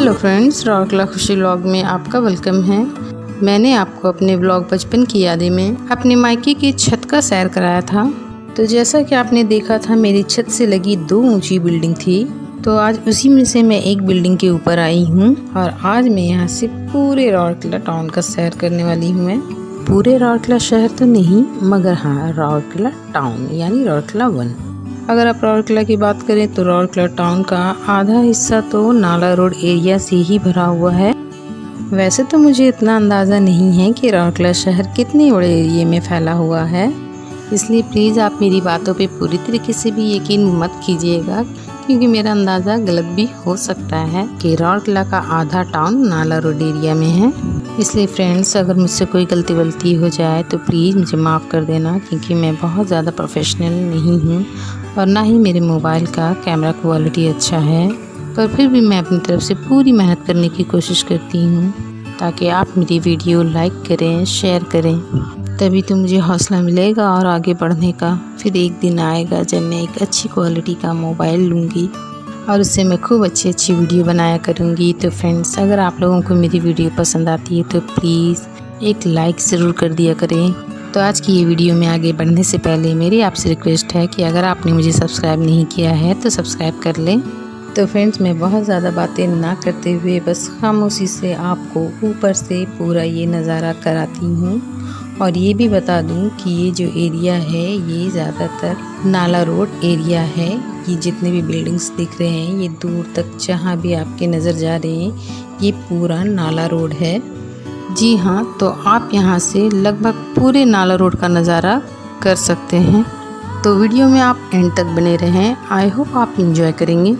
Hello friends, रौरकला खुशी vlog में आपका वेलकम है। मैंने आपको अपने व्लॉग बचपन की यादें में अपने मायके की छत का सैर कराया था। तो जैसा कि आपने देखा था, मेरी छत से लगी 2 ऊंची बिल्डिंग थी। तो आज उसी में से मैं एक बिल्डिंग के ऊपर आई हूँ और आज मैं यहाँ से पूरे रौरकला टाउन का सैर करने वाली हूँ। मैं पूरे रौरकला शहर तो नहीं, मगर हाँ रौरकला टाउन यानी रौरकला 1। अगर आप रौरकला की बात करें तो रौरकला टाउन का आधा हिस्सा तो नाला रोड एरिया से ही भरा हुआ है। वैसे तो मुझे इतना अंदाज़ा नहीं है कि रौरकला शहर कितने बड़े एरिया में फैला हुआ है, इसलिए प्लीज़ आप मेरी बातों पे पूरी तरीके से भी यकीन मत कीजिएगा, क्योंकि मेरा अंदाज़ा गलत भी हो सकता है कि रौरकला का आधा टाउन नाला रोड एरिया में है। इसलिए फ्रेंड्स, अगर मुझसे कोई गलती वलती हो जाए तो प्लीज़ मुझे माफ़ कर देना, क्योंकि मैं बहुत ज़्यादा प्रोफेशनल नहीं हूँ और ना ही मेरे मोबाइल का कैमरा क्वालिटी अच्छा है। पर फिर भी मैं अपनी तरफ से पूरी मेहनत करने की कोशिश करती हूँ ताकि आप मेरी वीडियो लाइक करें, शेयर करें, तभी तो मुझे हौसला मिलेगा और आगे बढ़ने का। फिर एक दिन आएगा जब मैं एक अच्छी क्वालिटी का मोबाइल लूँगी और उससे मैं खूब अच्छी वीडियो बनाया करूँगी। तो फ्रेंड्स, अगर आप लोगों को मेरी वीडियो पसंद आती है तो प्लीज़ एक लाइक ज़रूर कर दिया करें। तो आज की ये वीडियो में आगे बढ़ने से पहले मेरी आपसे रिक्वेस्ट है कि अगर आपने मुझे सब्सक्राइब नहीं किया है तो सब्सक्राइब कर लें। तो फ्रेंड्स, मैं बहुत ज़्यादा बातें ना करते हुए बस खामोशी से आपको ऊपर से पूरा ये नज़ारा कराती हूँ और ये भी बता दूँ कि ये जो एरिया है ये ज़्यादातर नाला रोड एरिया है। ये जितने भी बिल्डिंग्स दिख रहे हैं, ये दूर तक जहाँ भी आपके नज़र जा रहे हैं, ये पूरा नाला रोड है। जी हाँ, तो आप यहाँ से लगभग पूरे नाला रोड का नज़ारा कर सकते हैं। तो वीडियो में आप एंड तक बने रहें। आई होप आप एंजॉय करेंगे।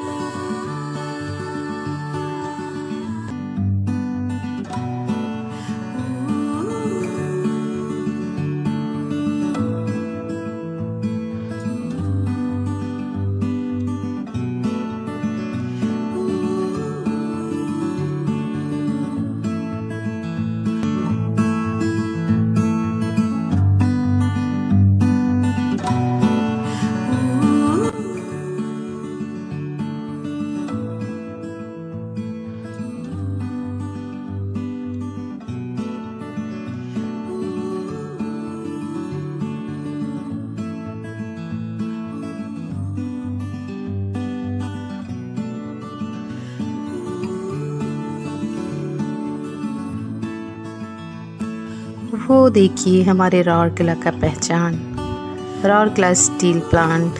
वो देखिए हमारे रौरकला का पहचान, Rourkela steel plant,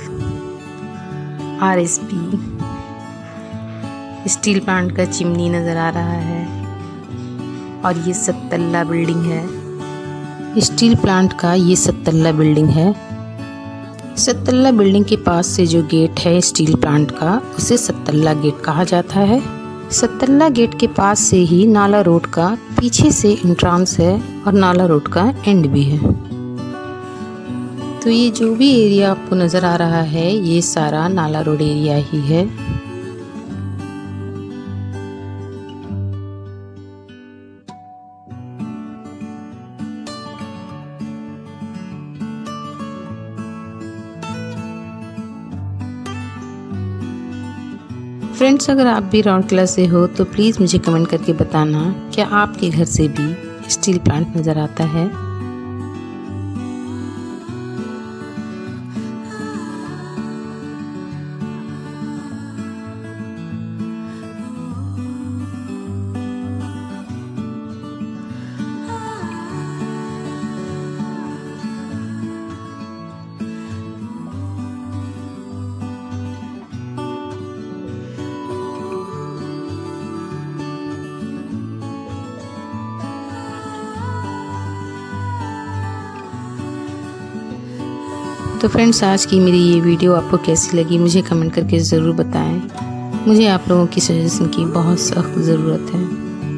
RSP steel plant का चिमनी नज़र आ रहा है और ये 7 तल्ला बिल्डिंग है। स्टील प्लांट का ये 7 तल्ला बिल्डिंग है। 7 तल्ला बिल्डिंग के पास से जो गेट है स्टील प्लांट का, उसे 7 तल्ला गेट कहा जाता है। 7 तल्ला गेट के पास से ही नाला रोड का पीछे से एंट्रेंस है और नाला रोड का एंड भी है। तो ये जो भी एरिया आपको नज़र आ रहा है, ये सारा नाला रोड एरिया ही है। फ्रेंड्स, अगर आप भी रौरकला से हो तो प्लीज़ मुझे कमेंट करके बताना, क्या आपके घर से भी स्टील प्लांट नज़र आता है। तो फ्रेंड्स, आज की मेरी ये वीडियो आपको कैसी लगी मुझे कमेंट करके ज़रूर बताएं। मुझे आप लोगों की सजेशन की बहुत सख्त ज़रूरत है।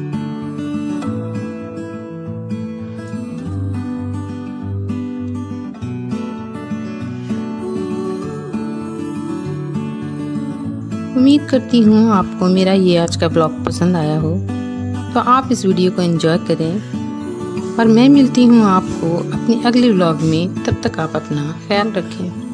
उम्मीद करती हूँ आपको मेरा ये आज का ब्लॉग पसंद आया हो, तो आप इस वीडियो को एंजॉय करें और मैं मिलती हूँ आपको अपने अगले व्लॉग में। तब तक आप अपना ख्याल रखें।